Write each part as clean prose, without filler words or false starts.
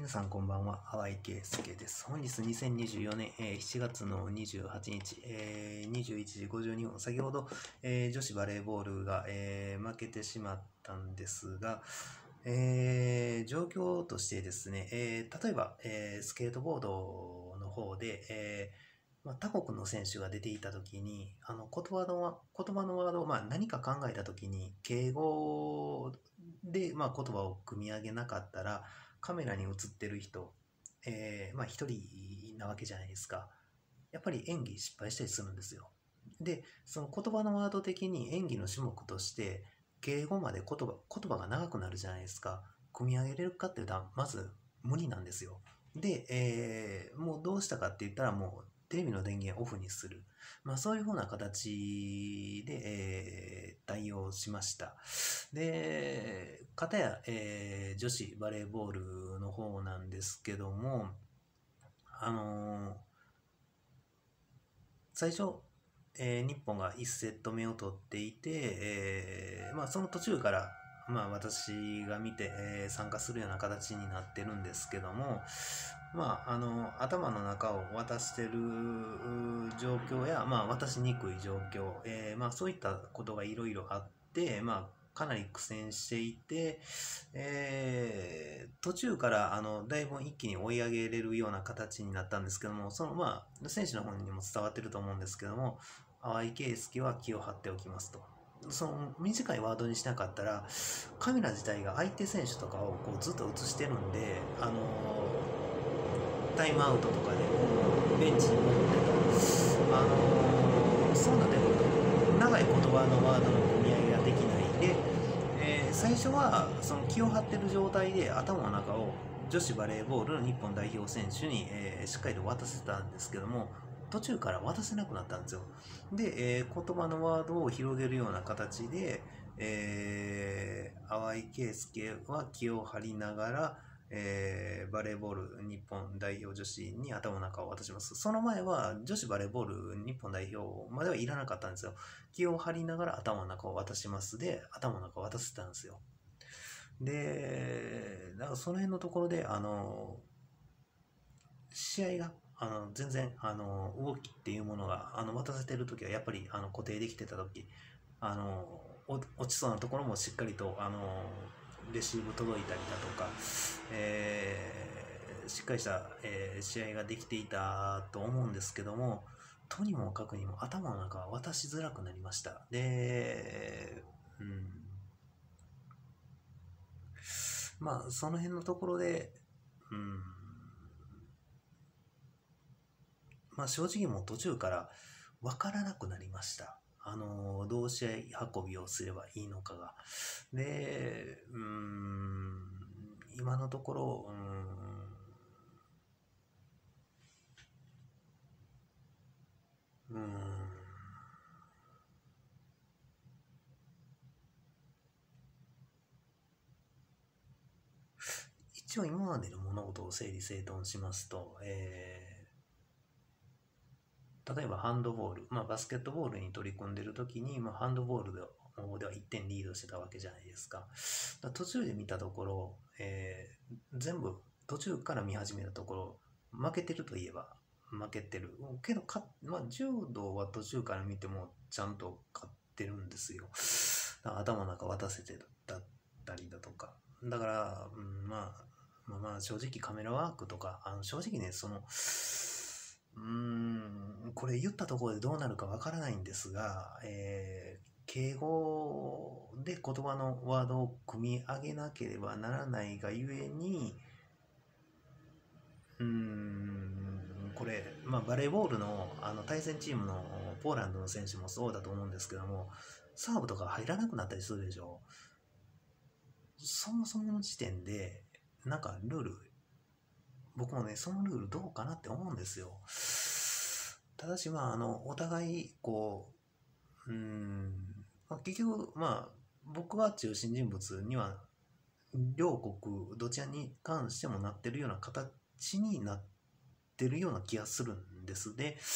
皆さんこんばんは、淡井圭介です。本日2024年、7月の28日、21時52分、先ほど、女子バレーボールが、負けてしまったんですが、状況としてですね、例えば、スケートボードの方で、他国の選手が出ていたときに、言葉のワードを、何か考えたときに、敬語で、言葉を組み上げなかったら、カメラに映ってる人、一人なわけじゃないですか。やっぱり演技失敗したりするんですよ。で、その言葉のワード的に演技の種目として、敬語まで言葉が長くなるじゃないですか。組み上げれるかっていうと、まず無理なんですよ。で、もうどうしたかって言ったら、もうテレビの電源オフにする。そういうふうな形で、対応しました。で、片や、女子バレーボールの方なんですけども、最初、日本が1セット目を取っていて、その途中から、私が見て、参加するような形になってるんですけども、頭の中を渡してる状況や、渡しにくい状況、そういったことがいろいろあって、かなり苦戦していて、途中からだいぶ一気に追い上げれるような形になったんですけども、選手の方にも伝わってると思うんですけども、淡井圭介は気を張っておきますと。その短いワードにしなかったら、カメラ自体が相手選手とかをずっと映してるんで、タイムアウトとかでベンチに戻ってと、そうなってくると、長い言葉のワードの組み上げができないで、最初はその気を張ってる状態で頭の中を女子バレーボールの日本代表選手に、しっかりと渡せたんですけども、途中から渡せなくなったんですよ。で、言葉のワードを広げるような形で、淡井圭介は気を張りながら、バレーボール日本代表女子に頭の中を渡します。その前は女子バレーボール日本代表まではいらなかったんですよ。気を張りながら頭の中を渡しますで、頭の中を渡せたんですよ。で、だからその辺のところで、試合が、全然、動きっていうものが、渡せてるときは、やっぱり、固定できてたとき、落ちそうなところもしっかりと、レシーブ届いたりだとか、しっかりした、試合ができていたと思うんですけども、とにもかくにも頭の中は渡しづらくなりました。で、その辺のところで、正直もう途中から分からなくなりました。どう試合運びをすればいいのかが。で、今のところ、一応今までの物事を整理整頓しますと、例えばハンドボール、バスケットボールに取り組んでいるときに、ハンドボールでは1点リードしてたわけじゃないですか。途中で見たところ、全部途中から見始めたところ、負けてるといえば負けてる。けど柔道は途中から見てもちゃんと勝ってるんですよ。頭の中渡せてだったりだとか。だから、正直カメラワークとか、正直ね、これ言ったところでどうなるかわからないんですが、敬語で言葉のワードを組み上げなければならないがゆえに、これ、バレーボールの、対戦チームのポーランドの選手もそうだと思うんですけども、サーブとか入らなくなったりするでしょ。そもそもの時点で、なんかルール、僕もね、そのルールどうかなって思うんですよ。ただし、お互い、結局、僕は中心人物には、両国、どちらに関してもなってるような形になってるような気がするんです。で、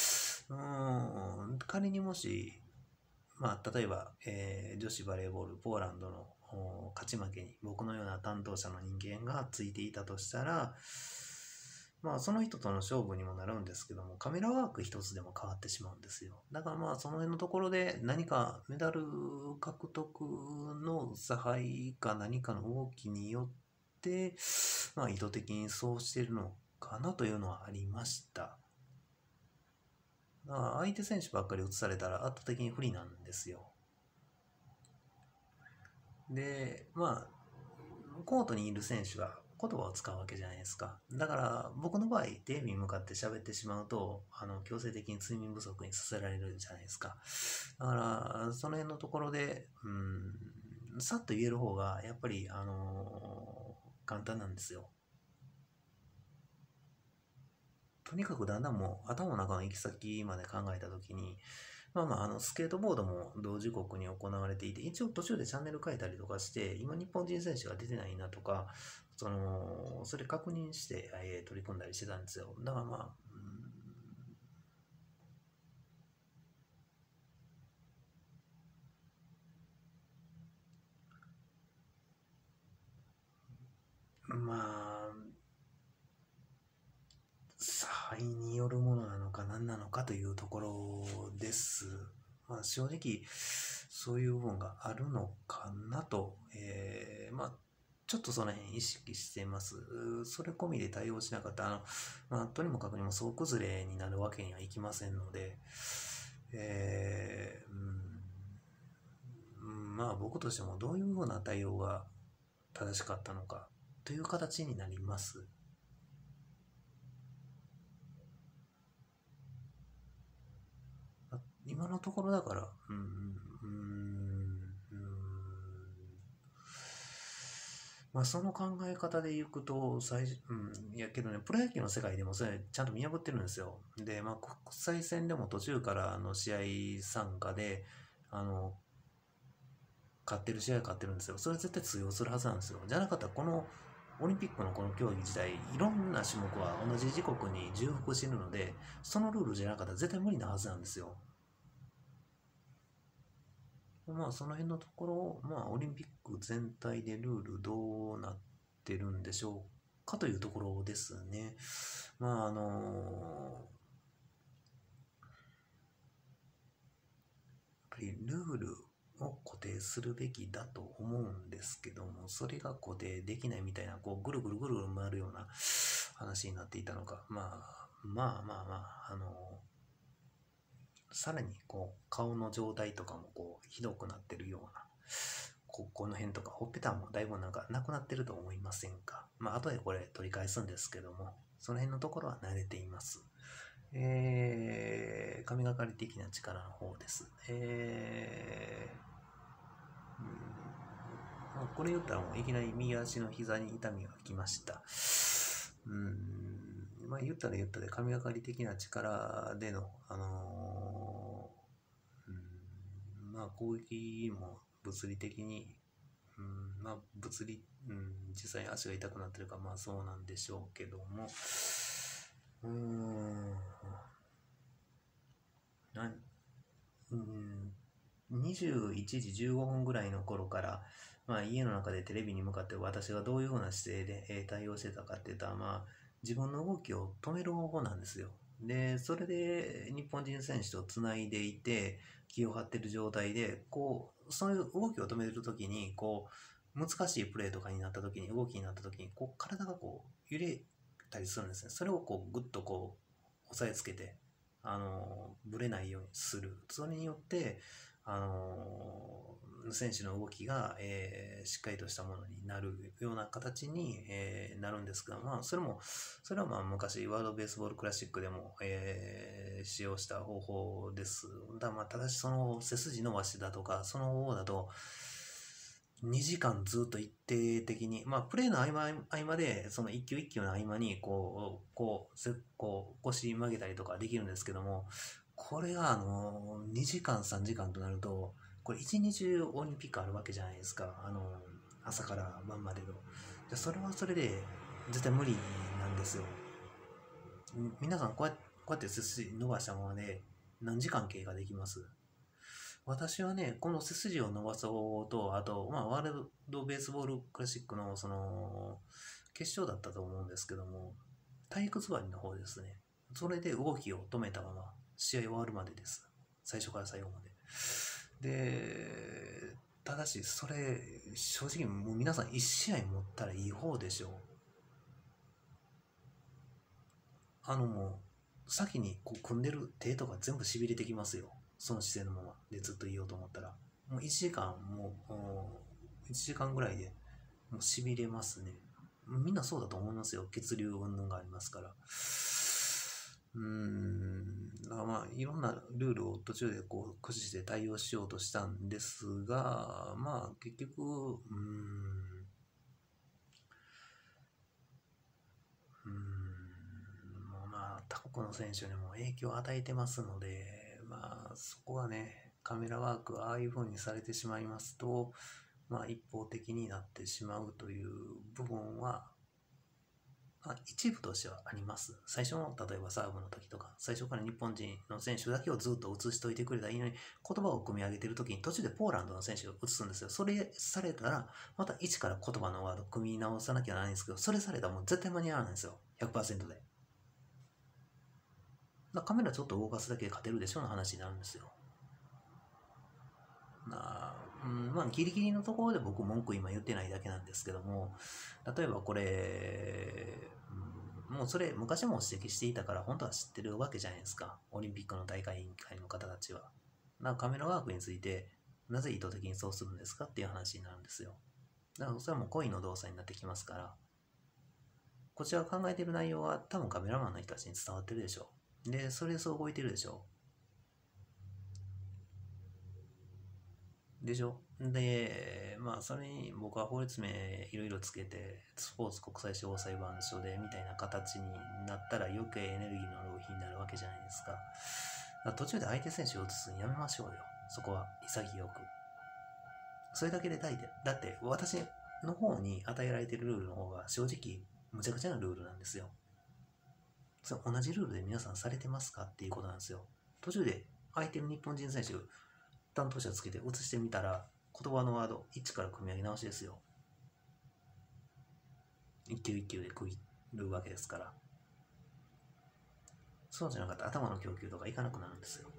仮にもし、例えば、女子バレーボール、ポーランドの勝ち負けに僕のような担当者の人間がついていたとしたら、まあその人との勝負にもなるんですけども、カメラワーク一つでも変わってしまうんですよ。だからまあその辺のところで何かメダル獲得の差配か何かの動きによって、まあ意図的にそうしているのかなというのはありました。だから相手選手ばっかり映されたら圧倒的に不利なんですよ。で、まあコートにいる選手が言葉を使うわけじゃないですか。だから僕の場合、テレビに向かって喋ってしまうと、強制的に睡眠不足にさせられるじゃないですか。だから、その辺のところで、さっと言える方が、やっぱり、簡単なんですよ。とにかくだんだんもう頭の中の行き先まで考えたときに、スケートボードも同時刻に行われていて、一応途中でチャンネル変えたりとかして、今日本人選手が出てないなとか、それ確認して、取り組んだりしてたんですよ。だから差によるものなのか何なのかというところです。正直、そういう部分があるのかなと、ちょっとその辺意識しています。それ込みで対応しなかった、とにもかくにも総崩れになるわけにはいきませんので、僕としてもどういうふうな対応が正しかったのかという形になります。今のところだから、その考え方でいくと、いやけどね、プロ野球の世界でもそれちゃんと見破ってるんですよ。で、国際戦でも途中から試合参加で、勝ってる試合勝ってるんですよ。それ絶対通用するはずなんですよ。じゃなかったら、このオリンピックのこの競技自体、いろんな種目は同じ時刻に重複してるので、そのルールじゃなかったら絶対無理なはずなんですよ。その辺のところ、オリンピック全体でルールどうなってるんでしょうかというところですね。やっぱりルールを固定するべきだと思うんですけども、それが固定できないみたいな、ぐるぐるぐるぐる回るような話になっていたのか、さらに顔の状態とかもひどくなってるような、この辺とかほっぺたもだいぶなんかなくなってると思いませんか。後でこれ取り返すんですけども、その辺のところは慣れています。神がかり的な力の方です。これ言ったらもういきなり右足の膝に痛みがきました。言ったで神がかり的な力での、攻撃も物理的に、実際に足が痛くなってるか、そうなんでしょうけども、21時15分ぐらいの頃から、家の中でテレビに向かって私がどういうふうな姿勢で、対応してたかっていったら、自分の動きを止める方法なんですよ。で、それで日本人選手とつないでいて、気を張ってる状態で、そういう動きを止めるときに、難しいプレーとかになったときに、動きになったときに、体が揺れたりするんですね。それをぐっと押さえつけて、ぶれないようにする。それによって、選手の動きが、しっかりとしたものになるような形に、なるんですけど、それは昔ワールドベースボールクラシックでも、使用した方法です。ただしその背筋伸ばしだとか、その方法だと、2時間ずっと一定的に、プレーの合間で、その一球一球の合間に、腰曲げたりとかできるんですけども、これが2時間3時間となると、これ一日中オリンピックあるわけじゃないですか。朝から晩までの。それはそれで絶対無理なんですよ。皆さんこうやって背筋伸ばしたままで何時間経過できます？ 私はね、この背筋を伸ばそうと、あと、ワールドベースボールクラシックの、決勝だったと思うんですけども、体育座りの方ですね。それで動きを止めたまま、試合終わるまでです。最初から最後まで。で、ただし、それ、正直、もう皆さん1試合持ったらいい方でしょう。もう、先にこう組んでる手とか全部しびれてきますよ。その姿勢のままでずっといようと思ったら。もう1時間、1時間ぐらいでもうしびれますね。みんなそうだと思いますよ。血流云々がありますから。だからいろんなルールを途中でこう駆使して対応しようとしたんですが、結局、他国の選手にも影響を与えてますので、そこはね、カメラワーク、ああいう風にされてしまいますと、一方的になってしまうという部分は、一部としてはあります。最初の、例えばサーブの時とか、最初から日本人の選手だけをずっと映しといてくれたらいいのに、言葉を組み上げてる時に途中でポーランドの選手を映すんですよ。それされたら、また一から言葉のワード組み直さなきゃならないんですけど、それされたらもう絶対間に合わないんですよ。100%で。カメラちょっと動かすだけで勝てるでしょの話になるんですよ。ギリギリのところで僕文句今言ってないだけなんですけども、例えばこれ、もうそれ昔も指摘していたから本当は知ってるわけじゃないですか。オリンピックの大会委員会の方たちは。カメラワークについてなぜ意図的にそうするんですかっていう話になるんですよ。だからそれはもう故意の動作になってきますから、こちらが考えている内容は多分カメラマンの人たちに伝わってるでしょう。で、それでそう動いてるでしょう。でしょ。で、それに僕は法律名いろいろつけて、スポーツ国際司法裁判所でみたいな形になったら余計エネルギーの浪費になるわけじゃないですか。途中で相手選手を移すのやめましょうよ。そこは潔く。それだけで大体、だって私の方に与えられているルールの方が正直むちゃくちゃなルールなんですよ。それ同じルールで皆さんされてますかっていうことなんですよ。途中で相手の日本人選手担当者つけて移してみたら言葉のワード一から組み上げ直しですよ。一球一球で区切るわけですから。そうじゃなかったら頭の供給とかいかなくなるんですよ。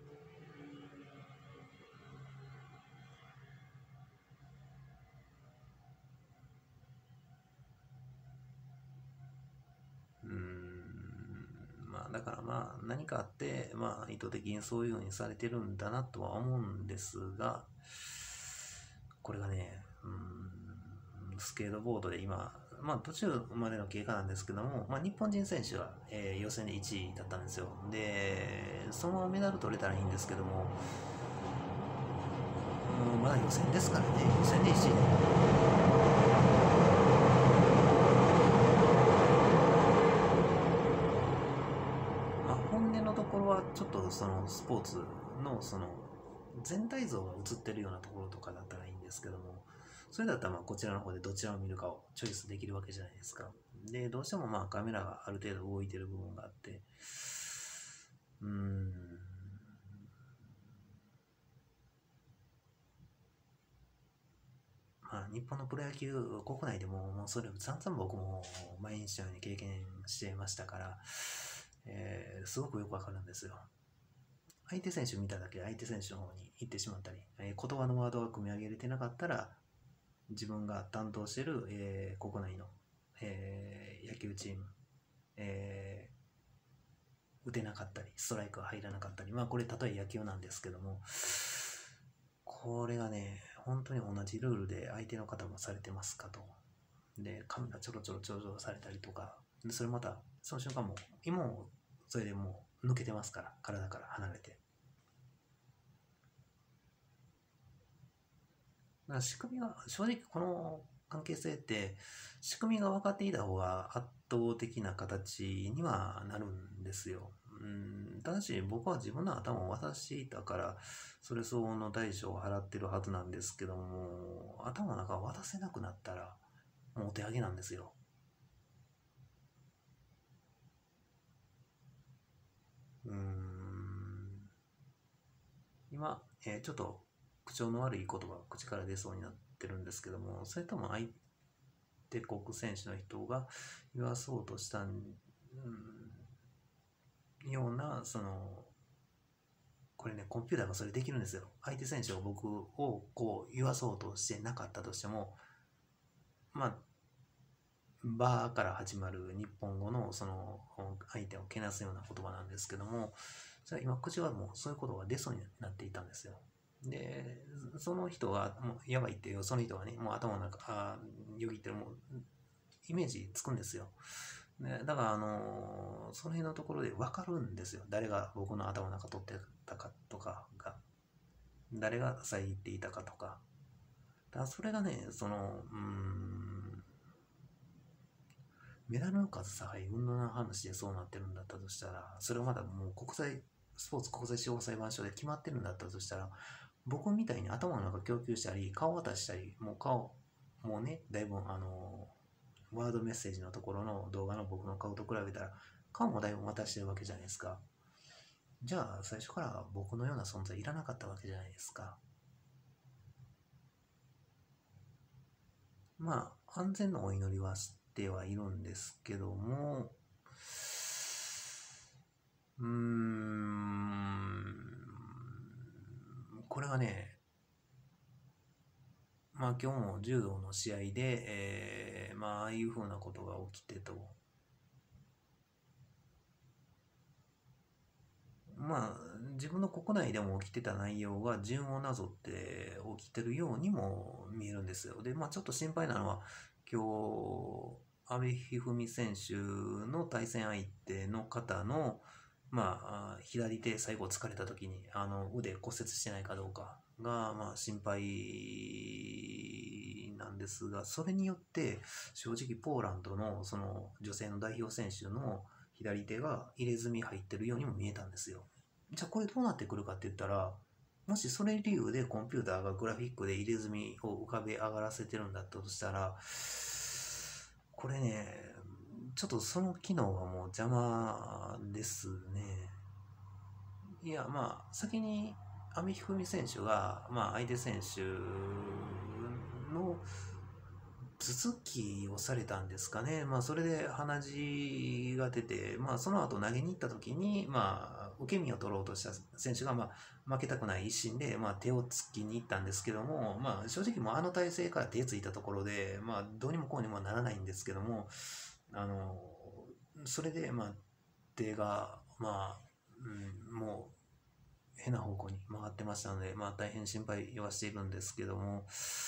だから何かあって、意図的にそういう風にされてるんだなとは思うんですが、これがね、スケートボードで今、途中までの経過なんですけども、日本人選手は、予選で1位だったんですよ。で、そのままメダル取れたらいいんですけども、まだ予選ですからね、予選で1位本音のところはちょっとそのスポーツのその全体像が映ってるようなところとかだったらいいんですけども、それだったらこちらの方でどちらを見るかをチョイスできるわけじゃないですか。で、どうしてもカメラがある程度動いてる部分があって、日本のプロ野球国内でもそれを散々僕も毎日のように経験していましたから、すごくよくわかるんですよ。相手選手見ただけで相手選手の方に行ってしまったり、言葉のワードが組み上げれてなかったら自分が担当している、国内の、野球チーム、打てなかったりストライクが入らなかったり、これ例え野球なんですけども、これがね本当に同じルールで相手の方もされてますかと。でカメラちょろちょろされたりとか、でそれまたその瞬間も今もそれでもう抜けてますから、体から離れて。だから仕組みが正直この関係性って仕組みが分かっていた方が圧倒的な形にはなるんですよ。ただし僕は自分の頭を渡していたからそれ相応の代償を払ってるはずなんですけども、頭の中を渡せなくなったらもうお手上げなんですよ。今、ちょっと口調の悪い言葉が口から出そうになってるんですけども、それとも相手国選手の人が言わそうとしたような、これね、コンピューターがそれできるんですよ。相手選手が僕をこう言わそうとしてなかったとしても、まあ、バーから始まる日本語のその相手をけなすような言葉なんですけども、それ今口はもうそういうことが出そうになっていたんですよ。で、その人がもうやばいっていう、その人がね、もう頭の中、よぎってる、もうイメージつくんですよ。ね、だからその辺のところで分かるんですよ。誰が僕の頭の中取ってたかとかが、誰が遮っていたかとか。だからそれがね、メダルの数さえ運動の話でそうなってるんだったとしたら、それはまだもうスポーツ国際司法裁判所で決まってるんだったとしたら、僕みたいに頭の中供給したり、顔渡したり、もうね、だいぶワードメッセージのところの動画の僕の顔と比べたら、顔もだいぶ渡してるわけじゃないですか。じゃあ、最初から僕のような存在いらなかったわけじゃないですか。まあ、安全のお祈りはしてはいるんですけども、これがね、まあ今日も柔道の試合で、まあああいうふうなことが起きてと、まあ自分の国内でも起きてた内容が順をなぞって起きてるようにも見えるんですよ。で、まあちょっと心配なのは、今日、阿部一二三選手の対戦相手の方の、まあ、左手最後疲れた時に腕骨折してないかどうかが、まあ、心配なんですが、それによって正直ポーランドのその女性の代表選手の左手が入れ墨入ってるようにも見えたんですよ。じゃあこれどうなってくるかって言ったら、もしそれ理由でコンピューターがグラフィックで入れ墨を浮かべ上がらせてるんだったとしたら、これね、ちょっとその機能がもう邪魔ですね。いや、まあ、先に阿部一二三選手が、まあ、相手選手の頭突きをされたんですかね。まあ、それで鼻血が出て、まあ、その後投げに行った時に、まあ、受け身を取ろうとした選手が、まあ、負けたくない一心で、まあ、手をつきに行ったんですけども、まあ、正直もうあの体勢から手ついたところで、まあ、どうにもこうにもならないんですけども、それで、まあ、手が、まあ、もう、変な方向に曲がってましたので、まあ、大変心配はしているんですけども、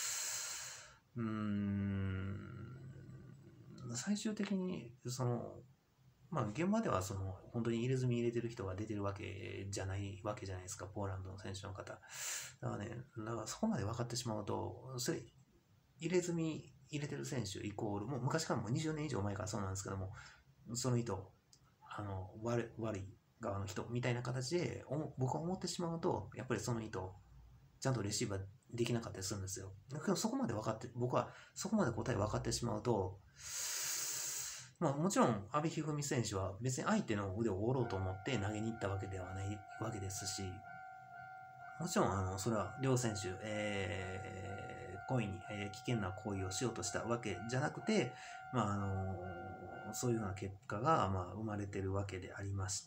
最終的にまあ、現場では本当に入れ墨入れてる人が出てるわけじゃないですか、ポーランドの選手の方。だからね、だからそこまで分かってしまうと、それ入れ墨入れてる選手イコール、もう昔からもう20年以上前からそうなんですけども、その人、悪い側の人みたいな形で僕は思ってしまうと、やっぱりその人、ちゃんとレシーバーできなかったりするんですよ。だけどそこまで分かって、僕はそこまで答え分かってしまうと、まあもちろん阿部一二三選手は別に相手の腕を折ろうと思って投げに行ったわけではないわけですし、もちろんそれは両選手、故意に、危険な行為をしようとしたわけじゃなくて、まあそういうような結果が、まあ、生まれてるわけでありまして、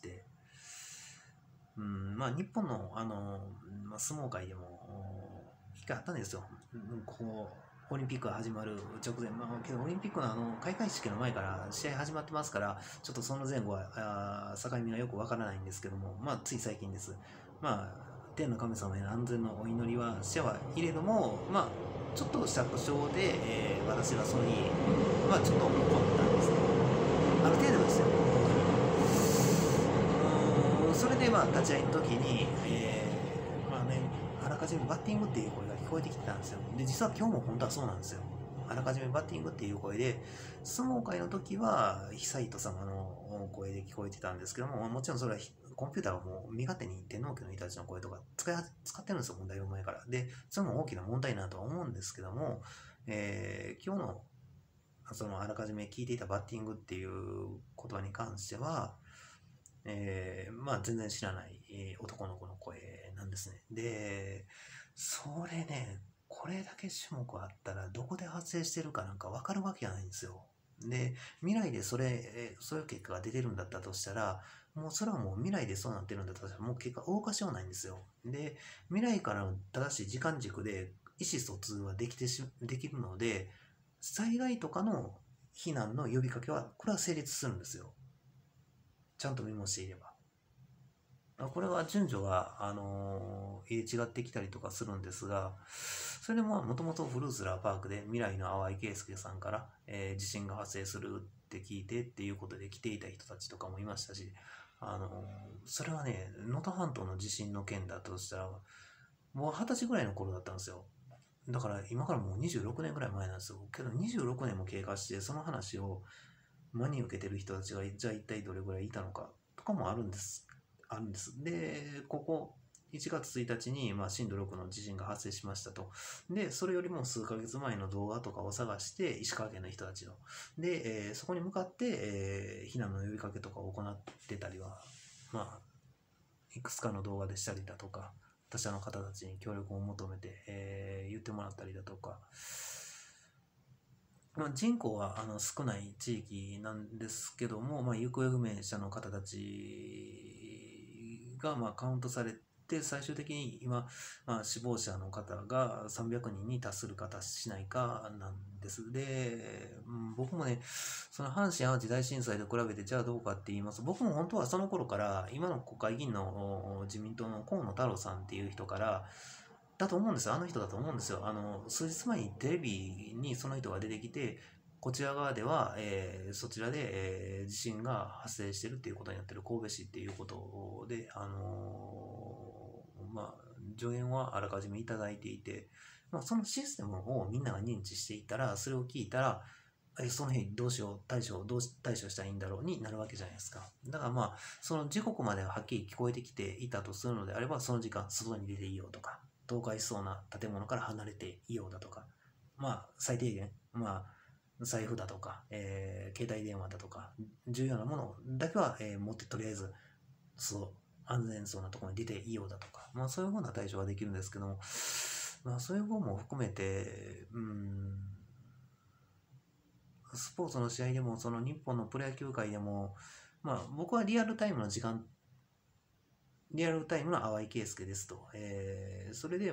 まあ、日本の、まあ、相撲界でも一回あったんですよ。オリンピックが始まる直前、まあ、けどオリンピックの開会式の前から試合始まってますから、ちょっとその前後は境目がよくわからないんですけども、まあ、つい最近です。まあ、天の神様への安全のお祈りはしてはいれども、まあ、ちょっとした故障で、私はその日、まあ、ちょっと怒ったんですね。ある程度ですよ。それでまあ立ち会いの時に、まあね、あらかじめバッティングっていう声が聞こえてきてたんですよ。で、実は今日も本当はそうなんですよ。あらかじめバッティングっていう声で、相撲界の時は久糸様の声で聞こえてたんですけども、もちろんそれはコンピューターはもう身勝手に天皇家の人たちの声とか使ってるんですよ、だいぶ前から。で、それも大きな問題なとは思うんですけども、今日のそのあらかじめ聞いていたバッティングっていう言葉に関しては、まあ全然知らない、男の子の声なんですね。で、 それね、これだけ種目あったらどこで発生してるかなんか分かるわけがないんですよ。で、未来でそういう結果が出てるんだったとしたら、もうそれはもう未来でそうなってるんだったら、もう結果動かしようないんですよ。で、未来からの正しい時間軸で意思疎通はできるので、災害とかの避難の呼びかけは、これは成立するんですよ。ちゃんとメモしていれば。これは順序が、入れ違ってきたりとかするんですが、それでもともとフルーツラーパークで未来の淡井圭介さんから、地震が発生するって聞いてっていうことで来ていた人たちとかもいましたし、それはね、能登半島の地震の件だとしたら、もう20歳ぐらいの頃だったんですよ。だから今からもう26年ぐらい前なんですよ。けど26年も経過して、その話を真に受けてる人たちが、じゃあ一体どれぐらいいたのかとかもあるんです。で、ここ1月1日に、震度6の地震が発生しましたと。で、それよりも数ヶ月前の動画とかを探して、石川県の人たちの。で、そこに向かって、避難の呼びかけとかを行ってたりは、いくつかの動画でしたりだとか、他者の方たちに協力を求めて、言ってもらったりだとか、人口は少ない地域なんですけども、行方不明者の方たちがカウントされて、最終的に今、死亡者の方が300人に達するか達しないかなんです。で、僕もね、その阪神・淡路大震災と比べてじゃあどうかって言いますと、僕も本当はその頃から今の国会議員の自民党の河野太郎さんっていう人からだと思うんですよ。あの人だと思うんですよ。数日前にテレビにその人が出てきて、こちら側では、そちらで、地震が発生しているっていうことになっている神戸市っていうことで、助言はあらかじめいただいていて、そのシステムをみんなが認知していたら、それを聞いたら、その日どうしよう、どう対処したらいいんだろうになるわけじゃないですか。だからその時刻までははっきり聞こえてきていたとするのであれば、その時間、外に出ていいよとか、倒壊しそうな建物から離れていようだとか、最低限、財布だとか、携帯電話だとか、重要なものだけは、持ってとりあえず、安全そうなところに出ていようだとか、そういうふうな対処はできるんですけども、そういう方も含めて、スポーツの試合でも、その日本のプロ野球界でも、僕はリアルタイムの淡井圭介ですと。それで、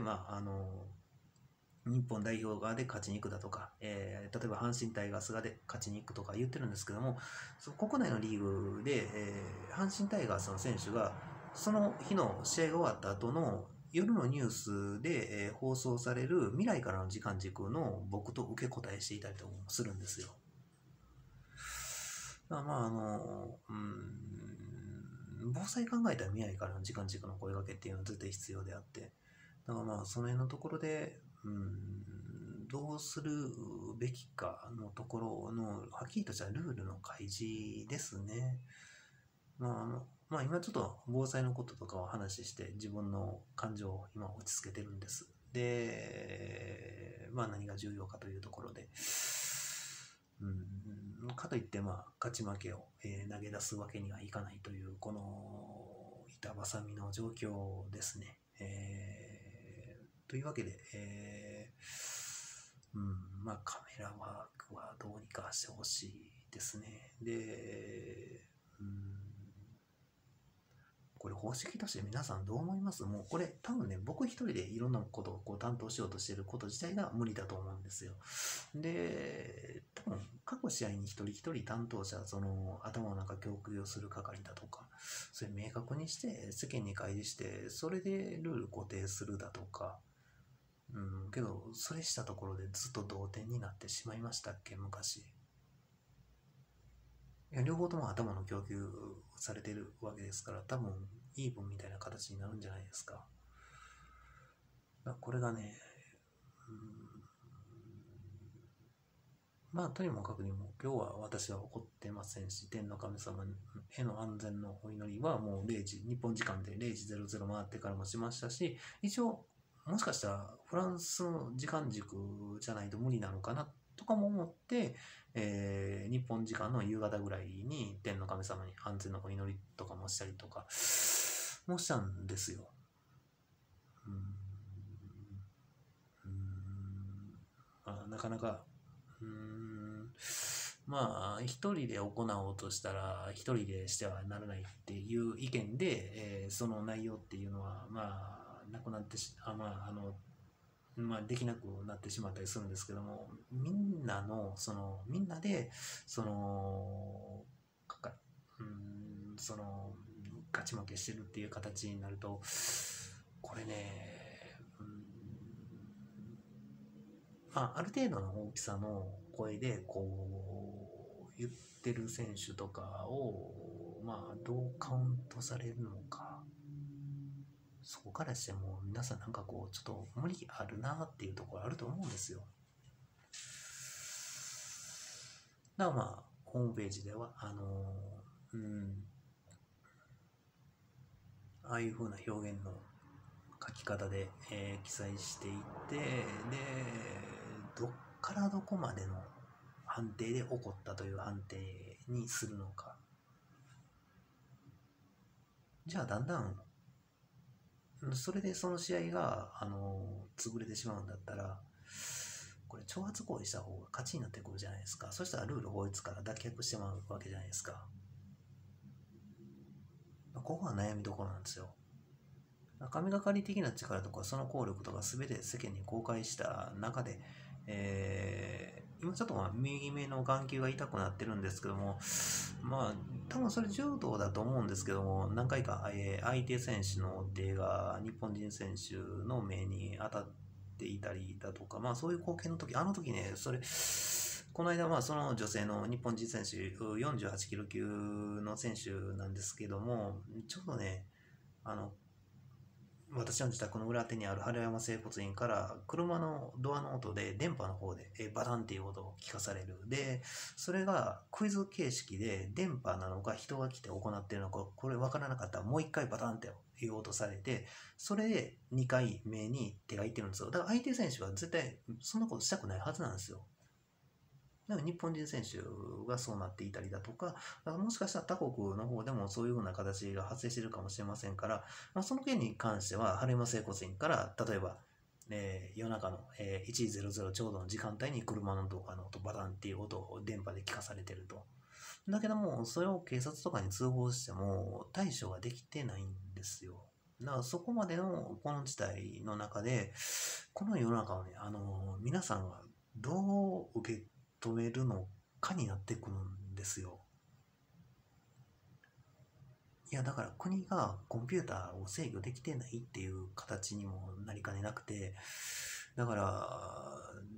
日本代表側で勝ちに行くだとか、例えば阪神タイガース側で勝ちに行くとか言ってるんですけども、国内のリーグで、阪神タイガースの選手が、その日の試合が終わった後の夜のニュースで、放送される未来からの時間軸の僕と受け答えしていたりとするんですよ。防災考えたら未来からの時間軸の声掛けっていうのは絶対必要であって、だからその辺のところで、どうするべきかのところの、はっきりとしたルールの開示ですね。今ちょっと防災のこととかを話して自分の感情を今落ち着けてるんです。で、何が重要かというところで、かといって勝ち負けを、投げ出すわけにはいかないというこの板挟みの状況ですね。というわけで、カメラワークはどうにかしてほしいですね。で、これ方式として皆さんどう思います？もうこれ多分ね、僕一人でいろんなことをこう担当しようとしていること自体が無理だと思うんですよ。で、多分各試合に一人一人担当者、その頭の中供給をする係だとか、それ明確にして世間に開示して、それでルール固定するだとか、けどそれしたところでずっと同点になってしまいましたっけ、昔。いや、両方とも頭の供給されてるわけですから、多分イーブンみたいな形になるんじゃないですか。これがね、とにもかくにも今日は私は怒ってませんし、天の神様への安全のお祈りはもう0時、日本時間で0時00回ってからもしましたし、一応もしかしたらフランスの時間軸じゃないと無理なのかなとかも思って、日本時間の夕方ぐらいに天の神様に安全のお祈りとかもしたりとかもしたんですよ。 なかなか、まあ、一人で行おうとしたら、一人でしてはならないっていう意見で、その内容っていうのは、まあ、なくなってできなくなってしまったりするんですけども、みんなで、その、かか、うーん、その、勝ち負けしてるっていう形になると、これね、まあ、ある程度の大きさの声で、こう、言ってる選手とかを、まあ、どうカウントされるのか、そこからしても、皆さんなんかこう、ちょっと無理あるなっていうところあると思うんですよ。だからまあ、ホームページでは、ああいう風な表現の書き方で、記載していて、で、どっからどこまでの判定で起こったという判定にするのか。じゃあだんだん、それでその試合が、潰れてしまうんだったら、これ挑発行為した方が勝ちになってくるじゃないですか。そしたらルール法律から脱却してまうわけじゃないですか。ここが悩みどころなんですよ。神がかり的な力とかその効力とか全て世間に公開した中で、今ちょっと右目の眼球が痛くなってるんですけども、まあ多分それ柔道だと思うんですけども、何回か、相手選手の手が日本人選手の目に当たっていたりだとか、まあそういう光景の時、あの時ね、この間、その女性の日本人選手、48キロ級の選手なんですけども、ちょっとね、あの、私の自宅の裏手にある春山整骨院から車のドアの音で電波の方でバタンっていう音を聞かされる。で、それがクイズ形式で電波なのか人が来て行っているのか、これ分からなかったらもう一回バタンっていう音されて、それで2回目に手がいってるんですよ。だから相手選手は絶対そんなことしたくないはずなんですよ。だから日本人選手がそうなっていたりだとか、もしかしたら他国の方でもそういうふうな形が発生しているかもしれませんから、その件に関しては、春山整骨院から、例えば、夜中の、1時00ちょうどの時間帯に車の動画の音、バタンっていう音を電波で聞かされてると。だけども、それを警察とかに通報しても対処ができてないんですよ。だからそこまでのこの事態の中で、この世の中をね、皆さんがどう受け止めるのかになってくるんですよ。いや、だから国がコンピューターを制御できてないっていう形にもなりかねなくて、だから、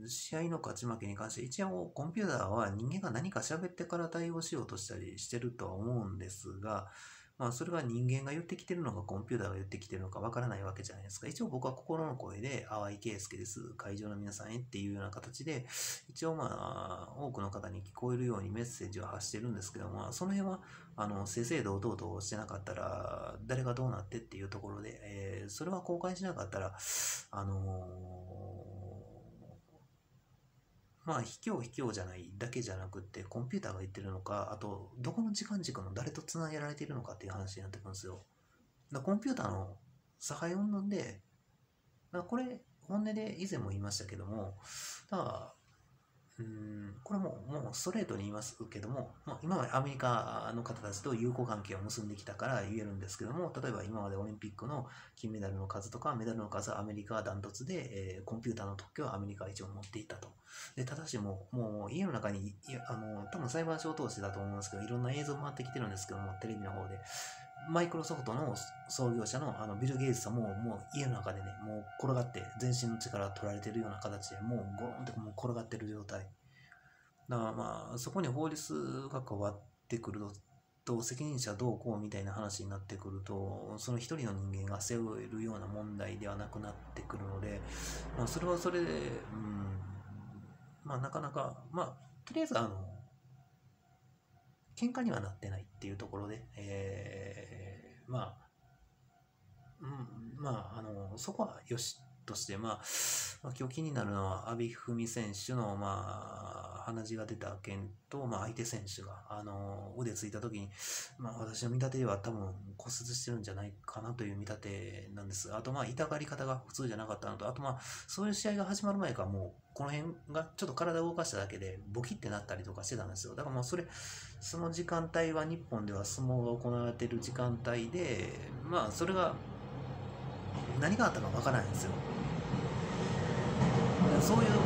試合の勝ち負けに関して、一応コンピューターは人間が何か喋ってから対応しようとしたりしてるとは思うんですが、それが人間が言ってきてるのかコンピューターが言ってきてるのかわからないわけじゃないですか。一応僕は心の声で、淡井圭介です。会場の皆さんへっていうような形で、一応多くの方に聞こえるようにメッセージを発してるんですけども、その辺は、正々堂々としてなかったら、誰がどうなってっていうところで、それは公開しなかったら、卑怯じゃないだけじゃなくって、コンピューターが言ってるのか、あと、どこの時間軸の誰と繋げられているのかっていう話になってくるんですよ。コンピューターの差配云々で、これ、本音で以前も言いましたけども、だからこれもうストレートに言いますけども、今までアメリカの方たちと友好関係を結んできたから言えるんですけども、例えば今までオリンピックの金メダルの数とかメダルの数はアメリカがダントツで、コンピューターの特許はアメリカが一応持っていたと。で、ただしもう家の中に、多分裁判所を通してだと思うんですけど、いろんな映像回ってきてるんですけども、テレビの方で。マイクロソフトの創業者のビル・ゲイツさんももう家の中でね、もう転がって全身の力が取られてるような形でもうゴロンってもう転がってる状態。だからそこに法律が変わってくると、責任者どうこうみたいな話になってくると、その一人の人間が背負えるような問題ではなくなってくるので、それはそれで、なかなか、とりあえず喧嘩にはなってないっていうところで、そこはよしとして、今日気になるのは、阿部一二三選手の、鼻血が出た件と、相手選手が、腕ついたときに、私の見立てでは多分骨折してるんじゃないかなという見立てなんです。あと、痛がり方が普通じゃなかったのと、あと、そういう試合が始まる前からもう、この辺がちょっと体を動かしただけで、ボキってなったりとかしてたんですよ。だからその時間帯は日本では相撲が行われている時間帯で、それが何があったかわからないんですよ。そういう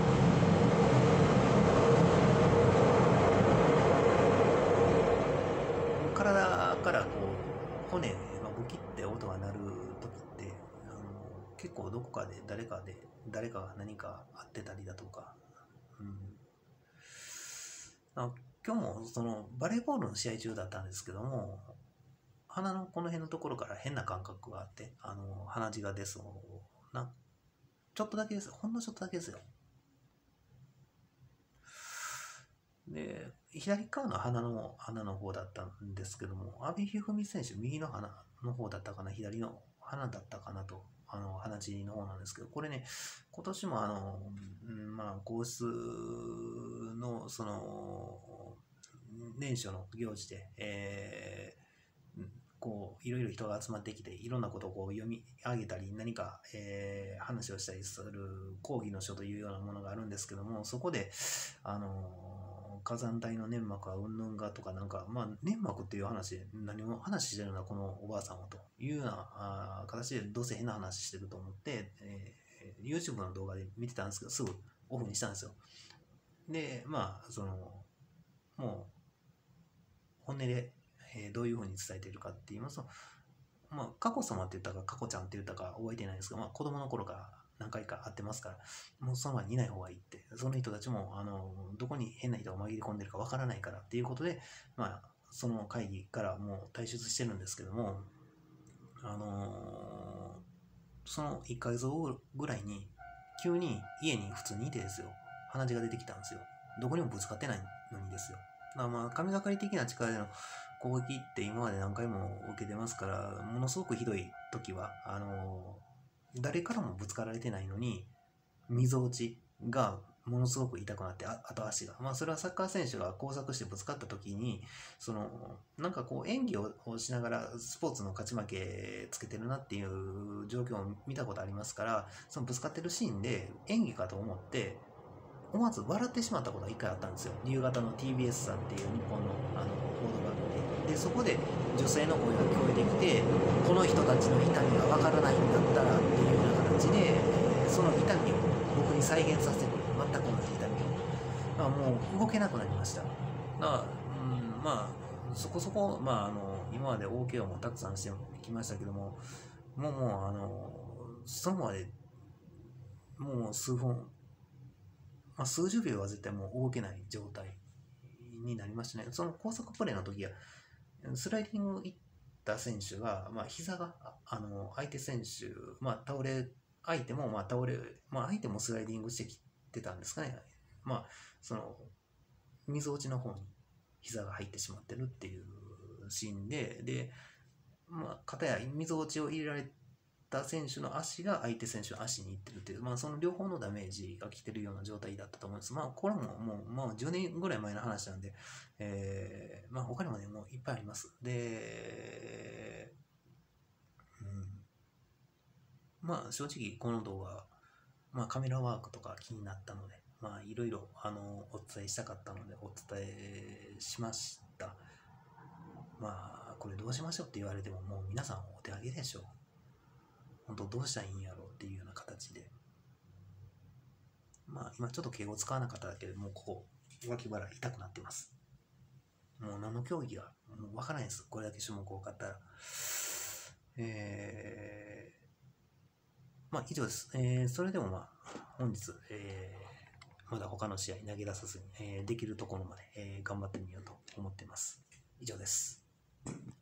体から骨がボキって音が鳴る時って結構どこかで誰かが何かあってたりだとか、今日もそのバレーボールの試合中だったんですけども、鼻のこの辺のところから変な感覚があって、鼻血が出そうな、ちょっとだけですよ、ほんのちょっとだけですよ。で、左側の鼻の穴の方だったんですけども、阿部一二三選手、右の鼻の方だったかな、左の鼻だったかなと、鼻血の方なんですけど、これね、今年も皇室のその年初の行事で、いろいろ人が集まってきて、いろんなことを読み上げたり、何か、話をしたりする講義の書というようなものがあるんですけども、そこで、火山帯の粘膜はうんぬんがとか、粘膜っていう話で何を話してるのはこのおばあさんはというような形でどうせ変な話してると思って、YouTube の動画で見てたんですけど、すぐオフにしたんですよ。で、もう本音で、どういうふうに伝えているかって言いますと、佳子様って言ったか、佳子ちゃんって言ったか覚えてないんですが、子供の頃から何回か会ってますから、もうその前にいない方がいいって、その人たちもどこに変な人が紛れ込んでるかわからないからっていうことで、その会議からもう退出してるんですけども、その1ヶ月後ぐらいに、急に家に普通にいてですよ、鼻血が出てきたんですよ。どこにもぶつかってないのにですよ。神がかり的な力での攻撃って今まで何回も受けてますから、ものすごくひどい時は、誰からもぶつかられてないのに、みぞおちがものすごく痛くなって、後足が。それはサッカー選手が交錯してぶつかった時に、演技をしながらスポーツの勝ち負けつけてるなっていう状況を見たことありますから、そのぶつかってるシーンで演技かと思って、思わず笑ってしまったことが一回あったんですよ。夕方の TBS さんっていう日本の報道番組で。で、そこで女性の声が聞こえてきて、この人たちの痛みがわからないんだったらっていうような形で、その痛みを僕に再現させてくる。全く同じ痛みを。もう動けなくなりました。そこそこ、今まで大怪我もたくさんしてきましたけども、そのまで、もう数分、数十秒は絶対もう動けない状態になりましたね。その高速プレーの時は、スライディング行った選手が、膝が、相手選手、相手も相手もスライディングしてきてたんですかね。みぞおちの方に膝が入ってしまってるっていうシーンで、片やみぞおちを入れられた選手の足が相手選手の足にいってるっていう、その両方のダメージが来てるような状態だったと思うんです。これももう10年ぐらい前の話なんで、他にもね、もういっぱいあります。で、正直この動画、カメラワークとか気になったので、いろいろお伝えしたかったのでお伝えしました。これどうしましょうって言われても、もう皆さんお手上げでしょう。本当どうしたらいいんやろうっていうような形で。今ちょっと敬語使わなかっただけでもうここ、脇腹痛くなってます。もう何の競技がもう分からないです。これだけ種目多かったら。以上です。それでも本日、まだ他の試合投げ出さずに、できるところまで、頑張ってみようと思っています。以上です。